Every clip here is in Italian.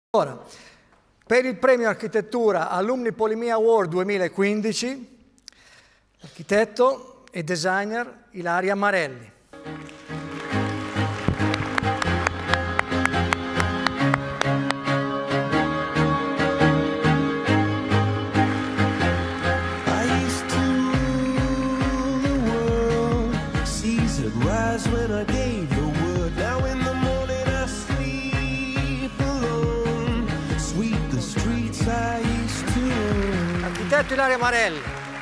Ora, per il premio Architettura Alumni Polyme Award 2015, l'architetto e designer Ilaria Marelli. Architetto Ilaria Marelli.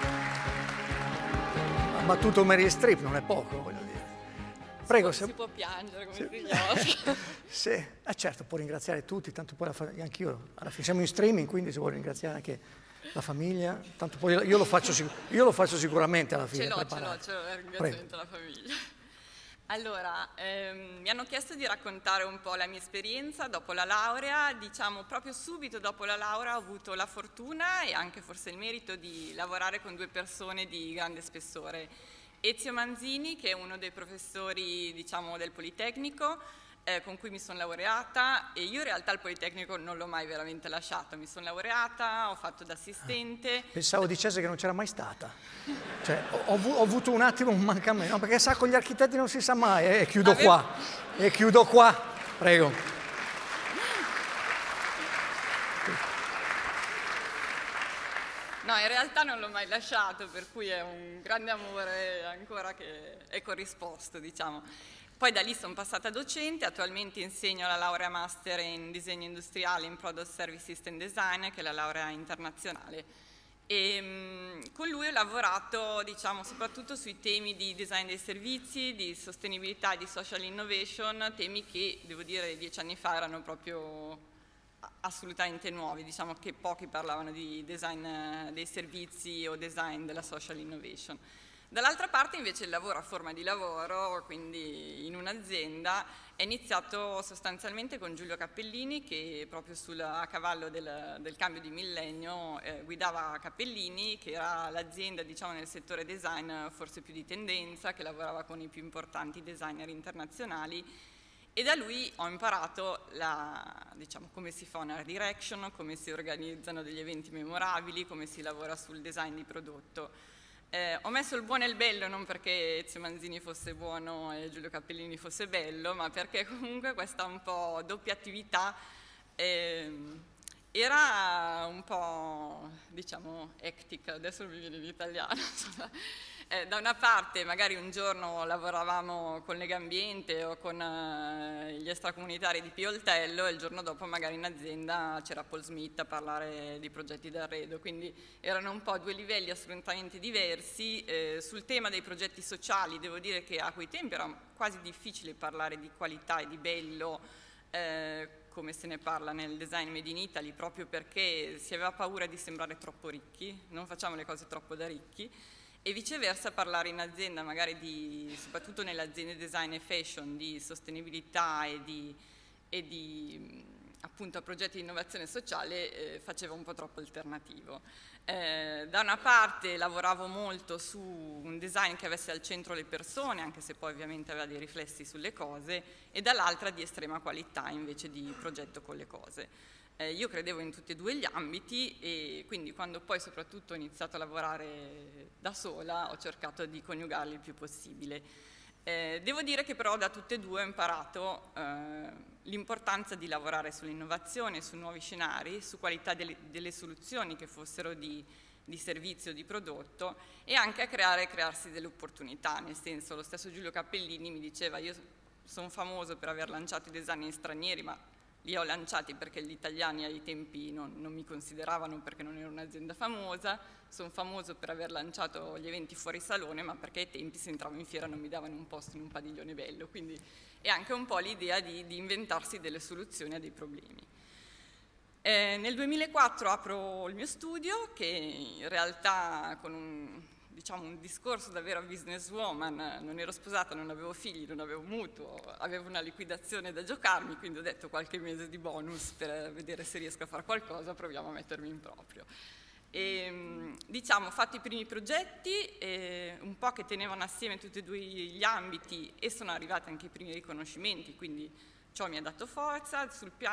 Ha battuto Meryl Streep, non è poco, voglio dire. Prego. Si può piangere come degli Oscar. Sì, certo, può ringraziare tutti, tanto poi anch'io, alla fine siamo in streaming, quindi se vuole ringraziare anche la famiglia, tanto poi io lo faccio sicuramente alla fine. Ce l'ho il ringraziamento alla famiglia. Allora, mi hanno chiesto di raccontare un po' la mia esperienza dopo la laurea. Diciamo, proprio subito dopo la laurea ho avuto la fortuna e anche forse il merito di lavorare con due persone di grande spessore. Ezio Manzini, che è uno dei professori, diciamo, del Politecnico, con cui mi sono laureata, e io in realtà il Politecnico non l'ho mai veramente lasciato. Mi sono laureata, ho fatto da assistente. Pensavo dicesse che non c'era mai stata. Cioè, ho avuto un attimo un mancamento, no, perché sa, con gli architetti non si sa mai, e chiudo qua, prego. No, in realtà non l'ho mai lasciato, per cui è un grande amore ancora che è corrisposto, diciamo. Poi da lì sono passata docente, attualmente insegno la laurea master in disegno industriale in Product Service System Design, che è la laurea internazionale. E con lui ho lavorato, diciamo, soprattutto sui temi di design dei servizi, di sostenibilità e di social innovation, temi che, devo dire, 10 anni fa erano proprio assolutamente nuovi, diciamo che pochi parlavano di design dei servizi o design della social innovation. Dall'altra parte invece il lavoro a forma di lavoro, quindi in un'azienda, è iniziato sostanzialmente con Giulio Cappellini, che proprio a cavallo del cambio di millennio guidava Cappellini, che era l'azienda, diciamo, nel settore design forse più di tendenza, che lavorava con i più importanti designer internazionali, e da lui ho imparato diciamo, come si fa una art direction, come si organizzano degli eventi memorabili, come si lavora sul design di prodotto. Ho messo il buono e il bello non perché Ezio Manzini fosse buono e Giulio Cappellini fosse bello, ma perché comunque questa un po' doppia attività era un po', diciamo, hectic, adesso mi viene in italiano. Da una parte magari un giorno lavoravamo con Legambiente o con gli extracomunitari di Pioltello e il giorno dopo magari in azienda c'era Paul Smith a parlare di progetti d'arredo, quindi erano un po' due livelli assolutamente diversi. Sul tema dei progetti sociali devo dire che a quei tempi era quasi difficile parlare di qualità e di bello come se ne parla nel design made in Italy, proprio perché si aveva paura di sembrare troppo ricchi, non facciamo le cose troppo da ricchi. E viceversa parlare in azienda, magari soprattutto nelle aziende design e fashion, di sostenibilità e di appunto progetti di innovazione sociale faceva un po' troppo alternativo. Da una parte lavoravo molto su un design che avesse al centro le persone, anche se poi ovviamente aveva dei riflessi sulle cose, e dall'altra di estrema qualità invece di progetto con le cose. Io credevo in tutti e due gli ambiti e quindi quando poi soprattutto ho iniziato a lavorare da sola ho cercato di coniugarli il più possibile. Devo dire che però da tutte e due ho imparato l'importanza di lavorare sull'innovazione, su nuovi scenari, su qualità delle soluzioni che fossero di servizio, di prodotto, e anche a crearsi delle opportunità, nel senso lo stesso Giulio Cappellini mi diceva: io sono famoso per aver lanciato i design stranieri, ma li ho lanciati perché gli italiani ai tempi non mi consideravano perché non ero un'azienda famosa, sono famoso per aver lanciato gli eventi fuori salone, ma perché ai tempi se entravo in fiera non mi davano un posto in un padiglione bello, quindi è anche un po' l'idea di inventarsi delle soluzioni a dei problemi. Nel 2004 apro il mio studio, che in realtà con un discorso davvero businesswoman, non ero sposata, non avevo figli, non avevo mutuo, avevo una liquidazione da giocarmi, quindi ho detto qualche mese di bonus per vedere se riesco a fare qualcosa, proviamo a mettermi in proprio. E, diciamo, ho fatto i primi progetti, un po' che tenevano assieme tutti e due gli ambiti, e sono arrivati anche i primi riconoscimenti, quindi ciò mi ha dato forza. Sul piano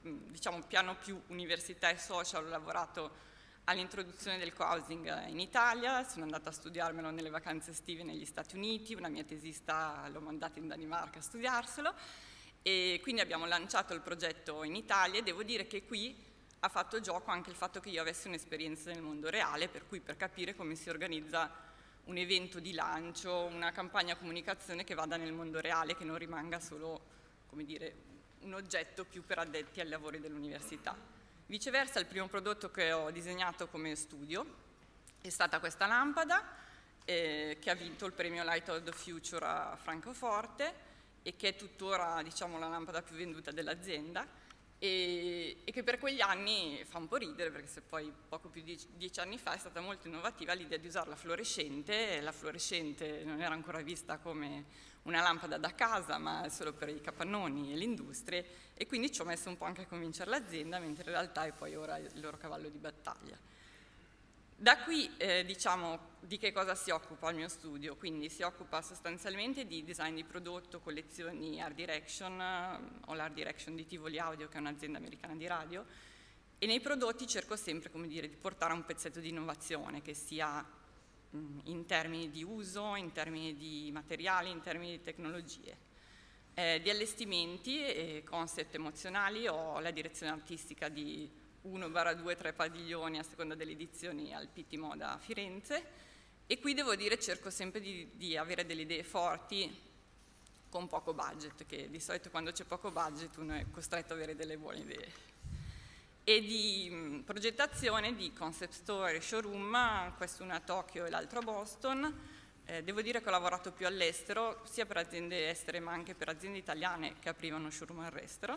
diciamo, piano più università e social, ho lavorato all'introduzione del co-housing in Italia, sono andata a studiarmelo nelle vacanze estive negli Stati Uniti, una mia tesista l'ho mandata in Danimarca a studiarselo, e quindi abbiamo lanciato il progetto in Italia, e devo dire che qui ha fatto gioco anche il fatto che io avessi un'esperienza nel mondo reale, per cui per capire come si organizza un evento di lancio, una campagna comunicazione che vada nel mondo reale, che non rimanga solo, come dire, un oggetto più per addetti ai lavori dell'università. Viceversa, il primo prodotto che ho disegnato come studio è stata questa lampada, che ha vinto il premio Light of the Future a Francoforte e che è tuttora, diciamo, la lampada più venduta dell'azienda, e che per quegli anni fa un po' ridere, perché se poi poco più di 10 anni fa è stata molto innovativa l'idea di usarla fluorescente, e la fluorescente non era ancora vista come una lampada da casa, ma solo per i capannoni e le industrie, e quindi ci ho messo un po' anche a convincere l'azienda, mentre in realtà è poi ora il loro cavallo di battaglia. Da qui, diciamo, di che cosa si occupa il mio studio? Quindi si occupa sostanzialmente di design di prodotto, collezioni Art Direction, o l'Art Direction di Tivoli Audio, che è un'azienda americana di radio, e nei prodotti cerco sempre, come dire, di portare un pezzetto di innovazione, che sia in termini di uso, in termini di materiali, in termini di tecnologie. Di allestimenti e concept emozionali ho la direzione artistica di 1/2-3 padiglioni a seconda delle edizioni al Pitti Moda a Firenze, e qui devo dire cerco sempre di avere delle idee forti con poco budget, che di solito quando c'è poco budget uno è costretto ad avere delle buone idee. E di progettazione di concept store e showroom, questo uno a Tokyo e l'altro a Boston. Devo dire che ho lavorato più all'estero, sia per aziende estere ma anche per aziende italiane che aprivano showroom all'estero.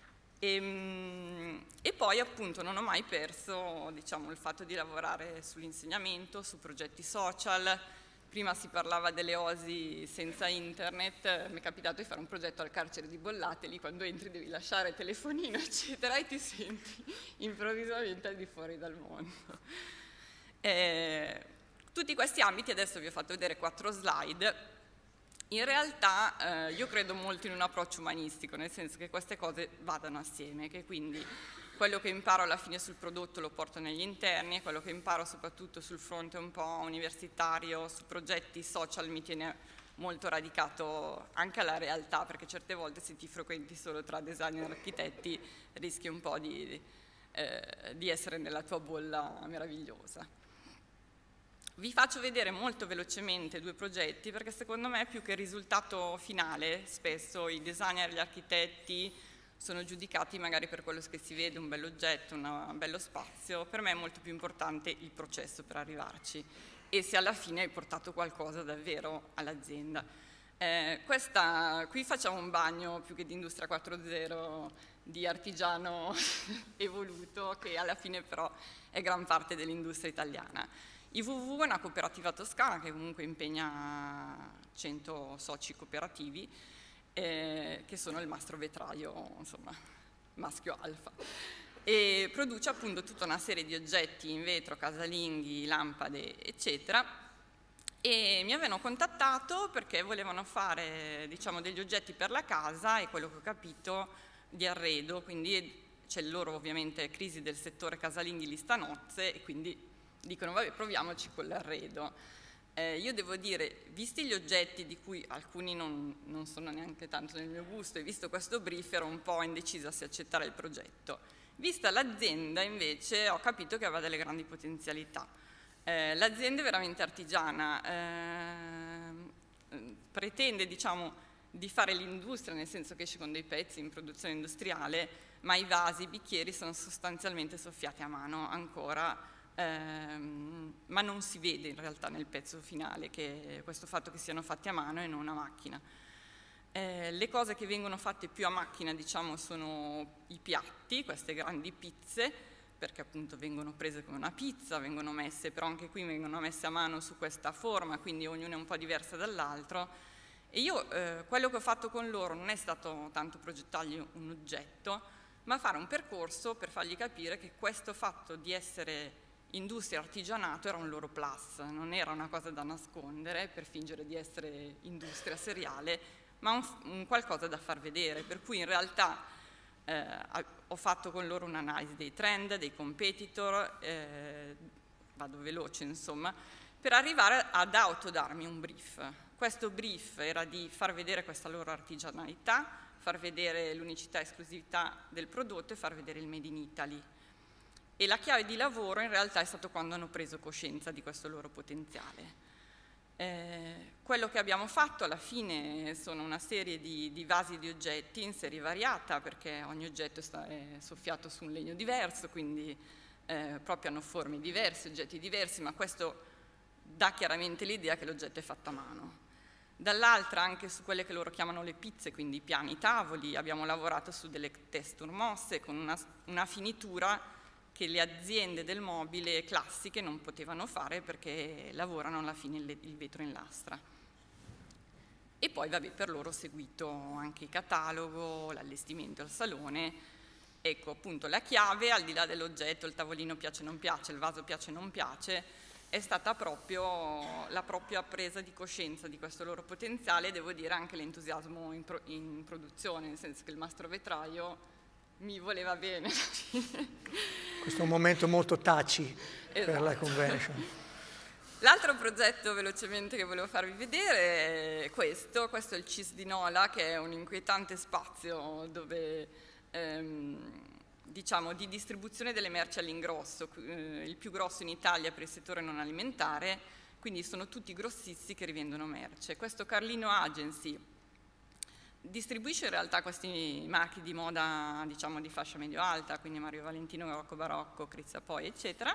E poi appunto non ho mai perso, diciamo, il fatto di lavorare sull'insegnamento, su progetti social. Prima si parlava delle OSI senza internet, mi è capitato di fare un progetto al carcere di Bollate, lì quando entri devi lasciare telefonino eccetera e ti senti improvvisamente al di fuori dal mondo. Tutti questi ambiti, adesso vi ho fatto vedere 4 slide. In realtà io credo molto in un approccio umanistico, nel senso che queste cose vadano assieme, che quindi quello che imparo alla fine sul prodotto lo porto negli interni, e quello che imparo soprattutto sul fronte un po' universitario, su progetti social, mi tiene molto radicato anche alla realtà, perché certe volte se ti frequenti solo tra designer e architetti rischi un po' di essere nella tua bolla meravigliosa. Vi faccio vedere molto velocemente 2 progetti, perché secondo me più che il risultato finale, spesso i designer e gli architetti sono giudicati magari per quello che si vede, un bell'oggetto, un bello spazio. Per me è molto più importante il processo per arrivarci, e se alla fine hai portato qualcosa davvero all'azienda. Qui facciamo un bagno più che di Industria 4.0 di artigiano evoluto, che alla fine però è gran parte dell'industria italiana. IVV è una cooperativa toscana che comunque impegna 100 soci cooperativi, che sono il mastro vetraio, insomma, maschio alfa, e produce appunto tutta una serie di oggetti in vetro, casalinghi, lampade, eccetera. E mi avevano contattato perché volevano fare, diciamo, degli oggetti per la casa, e quello che ho capito di arredo, quindi c'è il loro ovviamente crisi del settore casalinghi, lista nozze, e quindi dicono vabbè, proviamoci con l'arredo. Io devo dire, visti gli oggetti di cui alcuni non sono neanche tanto nel mio gusto, e visto questo brief ero un po' indecisa se accettare il progetto. Vista l'azienda invece ho capito che aveva delle grandi potenzialità. L'azienda è veramente artigiana, pretende, diciamo, di fare l'industria, nel senso che esce con dei pezzi in produzione industriale, ma i vasi, i bicchieri sono sostanzialmente soffiati a mano ancora, ma non si vede in realtà nel pezzo finale che questo fatto che siano fatti a mano e non a macchina. Le cose che vengono fatte più a macchina, diciamo, sono i piatti, queste grandi pizze, perché appunto vengono prese come una pizza, vengono messe, però anche qui vengono messe a mano su questa forma, quindi ognuna è un po' diversa dall'altro. E io quello che ho fatto con loro non è stato tanto progettargli un oggetto, ma fare un percorso per fargli capire che questo fatto di essere industria artigianato era un loro plus, non era una cosa da nascondere per fingere di essere industria seriale, ma un qualcosa da far vedere, per cui in realtà ho fatto con loro un'analisi dei trend, dei competitor, vado veloce insomma, per arrivare ad autodarmi un brief. Questo brief era di far vedere questa loro artigianalità, far vedere l'unicità e esclusività del prodotto e far vedere il Made in Italy. E la chiave di lavoro in realtà è stato quando hanno preso coscienza di questo loro potenziale. Quello che abbiamo fatto alla fine sono una serie di vasi di oggetti in serie variata, perché ogni oggetto è soffiato su un legno diverso, quindi proprio hanno forme diverse, oggetti diversi, ma questo dà chiaramente l'idea che l'oggetto è fatto a mano. Dall'altra anche su quelle che loro chiamano le pizze, quindi i piani tavoli, abbiamo lavorato su delle texture mosse con una finitura che le aziende del mobile classiche non potevano fare perché lavorano alla fine il vetro in lastra. E poi vabbè, per loro ho seguito anche il catalogo, l'allestimento al salone. Ecco appunto la chiave, al di là dell'oggetto, il tavolino piace o non piace, il vaso piace o non piace, è stata proprio la propria presa di coscienza di questo loro potenziale e devo dire anche l'entusiasmo in produzione, nel senso che il mastro vetraio mi voleva bene. Questo è un momento molto touchy per la convention. L'altro progetto velocemente che volevo farvi vedere è questo è il CIS di Nola, che è un inquietante spazio dove, diciamo, di distribuzione delle merci all'ingrosso, il più grosso in Italia per il settore non alimentare, quindi sono tutti grossisti che rivendono merce. Questo Carlino Agency distribuisce in realtà questi marchi di moda, diciamo, di fascia medio-alta, quindi Mario Valentino, Rocco Barocco, Crizia Poi, eccetera.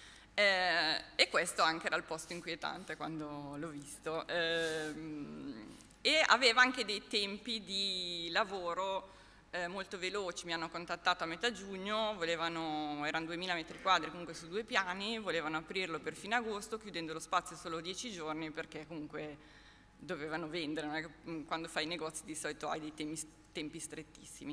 E questo anche era il posto inquietante quando l'ho visto. E aveva anche dei tempi di lavoro molto veloci. Mi hanno contattato a metà giugno, erano 2000 metri quadri comunque su 2 piani, volevano aprirlo per fine agosto, chiudendo lo spazio solo 10 giorni perché comunque dovevano vendere, non è che quando fai i negozi di solito hai dei tempi strettissimi.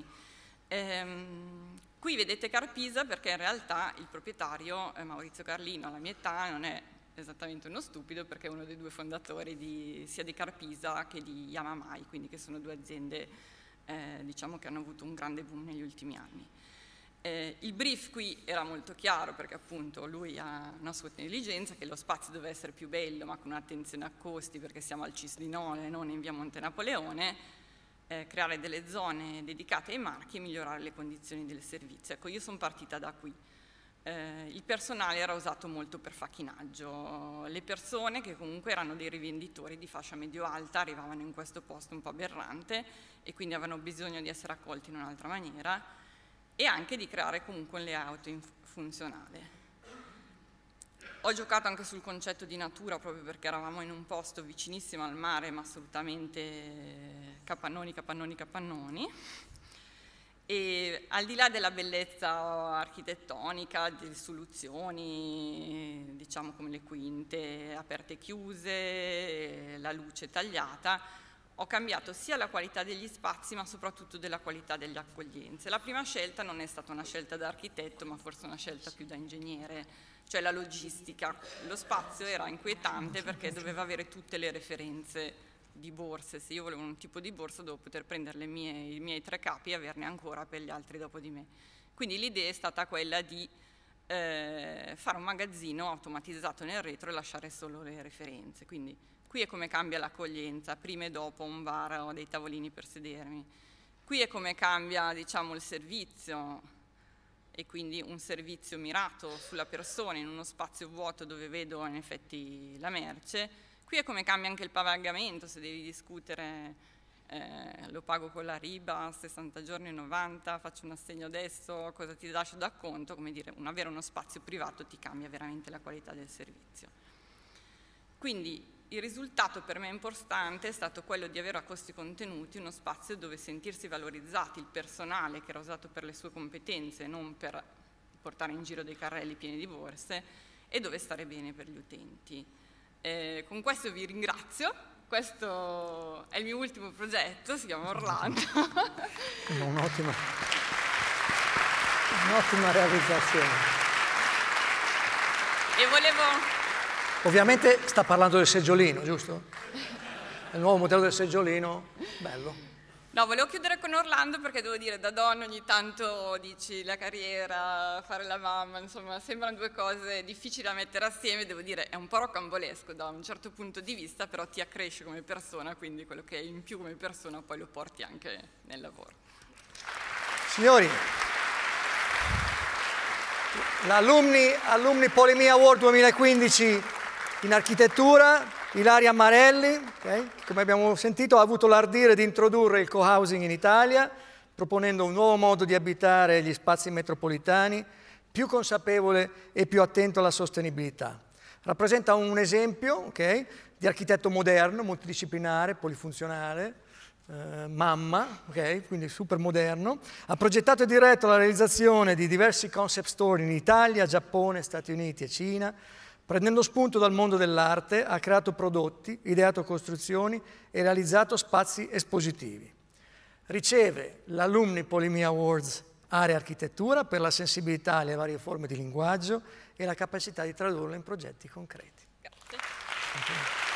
Qui vedete Carpisa perché in realtà il proprietario, Maurizio Carlino, alla mia età, non è esattamente uno stupido perché è uno dei 2 fondatori sia di Carpisa che di Yamamai, quindi che sono 2 aziende diciamo che hanno avuto un grande boom negli ultimi anni. Il brief qui era molto chiaro perché appunto lui ha una sua intelligenza che lo spazio deve essere più bello ma con un'attenzione a costi perché siamo al CIS di Nola e non in via Monte Napoleone, creare delle zone dedicate ai marchi e migliorare le condizioni del servizio. Ecco, io sono partita da qui. Il personale era usato molto per facchinaggio, le persone che comunque erano dei rivenditori di fascia medio-alta arrivavano in questo posto un po' aberrante e quindi avevano bisogno di essere accolti in un'altra maniera e anche di creare comunque un layout funzionale. Ho giocato anche sul concetto di natura proprio perché eravamo in un posto vicinissimo al mare ma assolutamente capannoni, capannoni, capannoni. E al di là della bellezza architettonica, delle soluzioni, diciamo come le quinte aperte e chiuse, la luce tagliata, ho cambiato sia la qualità degli spazi ma soprattutto della qualità delle accoglienze. La prima scelta non è stata una scelta da architetto ma forse una scelta più da ingegnere, cioè la logistica. Lo spazio era inquietante perché doveva avere tutte le referenze di borse. Se io volevo un tipo di borsa dovevo poter prendere i miei 3 capi e averne ancora per gli altri dopo di me. Quindi l'idea è stata quella di fare un magazzino automatizzato nel retro e lasciare solo le referenze. Quindi qui è come cambia l'accoglienza, prima e dopo un bar o dei tavolini per sedermi. Qui è come cambia, diciamo, il servizio e quindi un servizio mirato sulla persona in uno spazio vuoto dove vedo in effetti la merce. Qui è come cambia anche il pagamento, se devi discutere lo pago con la riba, 60 giorni, 90, faccio un assegno adesso, cosa ti lascio da conto, come dire, avere uno spazio privato ti cambia veramente la qualità del servizio. Quindi il risultato per me importante è stato quello di avere a costi contenuti uno spazio dove sentirsi valorizzati, il personale che era usato per le sue competenze, non per portare in giro dei carrelli pieni di borse, e dove stare bene per gli utenti. Con questo vi ringrazio, questo è il mio ultimo progetto, si chiama Orlando. Un'ottima realizzazione. E volevo... Ovviamente sta parlando del seggiolino, giusto? Il nuovo modello del seggiolino, bello. No, volevo chiudere con Orlando perché devo dire, da donna ogni tanto dici la carriera, fare la mamma, insomma, sembrano due cose difficili da mettere assieme, devo dire, è un po' rocambolesco da un certo punto di vista, però ti accresce come persona, quindi quello che è in più come persona poi lo porti anche nel lavoro. Signori, l'Alumni Polyme Award 2015 in architettura, Ilaria Marelli, okay, che come abbiamo sentito ha avuto l'ardire di introdurre il co-housing in Italia, proponendo un nuovo modo di abitare gli spazi metropolitani, più consapevole e più attento alla sostenibilità. Rappresenta un esempio, okay, di architetto moderno, multidisciplinare, polifunzionale, mamma, okay, quindi super moderno. Ha progettato e diretto la realizzazione di diversi concept store in Italia, Giappone, Stati Uniti e Cina. Prendendo spunto dal mondo dell'arte, ha creato prodotti, ideato costruzioni e realizzato spazi espositivi. Riceve l'Alumni Polyme Awards Area Architettura per la sensibilità alle varie forme di linguaggio e la capacità di tradurlo in progetti concreti. Grazie.